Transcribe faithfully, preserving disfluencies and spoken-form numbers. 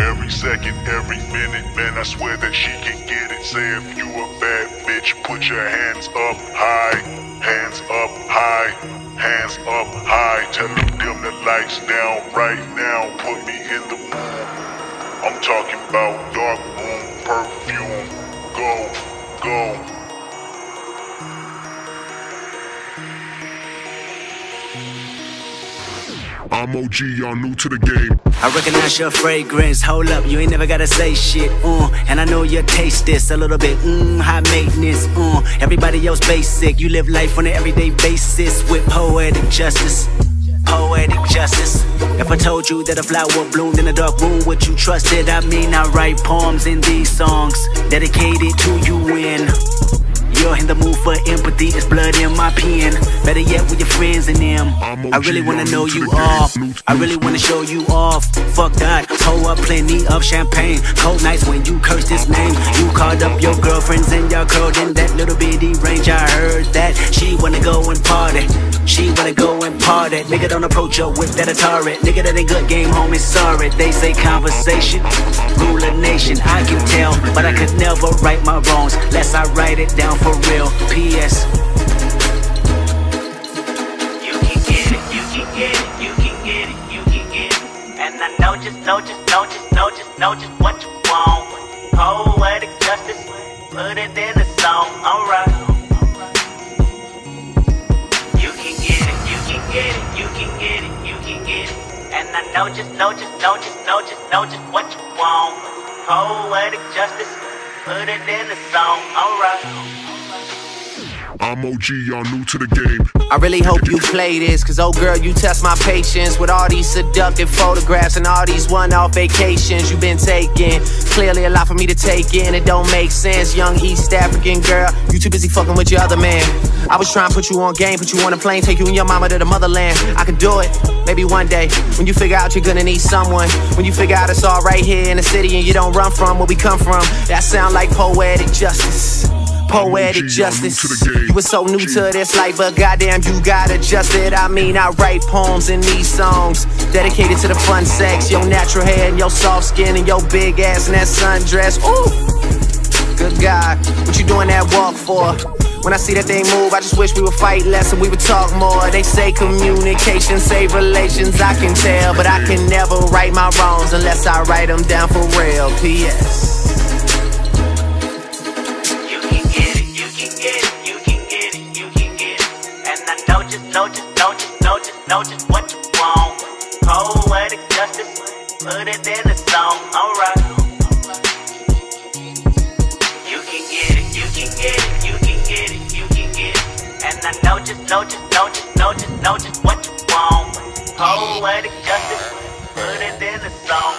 every second, every minute. Man, I swear that she can get it. Say if you a bad bitch, put your hands up high. Hands up high. Hands up high. Tell them dim the lights down right now. Put me in the mood. I'm talking about dark room perfume. Go, go. I'm O G, y'all new to the game. I recognize your fragrance. Hold up, you ain't never gotta say shit. Uh, and I know you taste this a little bit. Mmm, high maintenance. Uh, everybody else basic. You live life on an everyday basis with poetic justice. Poetic justice. If I told you that a flower bloomed in a dark room, would you trust it? I mean, I write poems in these songs dedicated to you when you're in the mood for empathy. It's blood in my pen. Better yet with your friends and them. I really wanna know you off. I really wanna show you off. Fuck that, pour up plenty of champagne. Cold nights when you curse this name. You called up your girlfriends and y'all curled in that little bitty range. I heard that she wanna go and party. She wanna go and party. Nigga, don't approach her with that Atari. Nigga, that ain't good game, homie, sorry. They say conversation rule a nation. I can tell, but I could never right my wrongs lest I write it down for real. P S You can get it, you can get it, you can get it, you can get it. And I know just, know just, know just, know just, know just what you want. Poetic justice, put it in the song, alright. You can get it, you can get it, you can get it, you can get it. And I know just, know just, know just, know just, know just what you want. Poetic justice, put it in the song, alright. I'm O G, y'all new to the game. I really hope you play this, cause oh girl, you test my patience with all these seductive photographs and all these one-off vacations you've been taking. Clearly a lot for me to take in, it don't make sense. Young East African girl, you too busy fucking with your other man. I was trying to put you on game, put you on a plane, take you and your mama to the motherland. I could do it, maybe one day, when you figure out you're gonna need someone. When you figure out it's all right here in the city and you don't run from where we come from. That sound like poetic justice. Poetic justice. You were so new to this life, but goddamn, you got adjusted. I mean, I write poems in these songs dedicated to the fun sex, your natural hair and your soft skin and your big ass and that sundress. Ooh, good God, what you doing that walk for? When I see that thing move, I just wish we would fight less and we would talk more. They say communication save relations, I can tell, but I can never right my wrongs unless I write them down for real. P S Know just, know just, know just, know just what you want. Poetic justice, put it in the song, alright. You can get it, you can get it, you can get it, you can get it. And I know just, know just, know just, know just, know just what you want. Poetic justice, put it in the song.